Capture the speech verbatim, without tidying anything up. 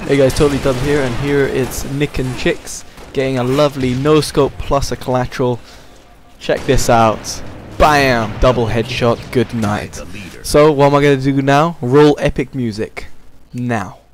Hey guys, Totally Dubbed here, and here it's Nick and Chics getting a lovely no scope plus a collateral. Check this out. Bam! Double headshot, good night. So what am I gonna do now? Roll epic music. Now.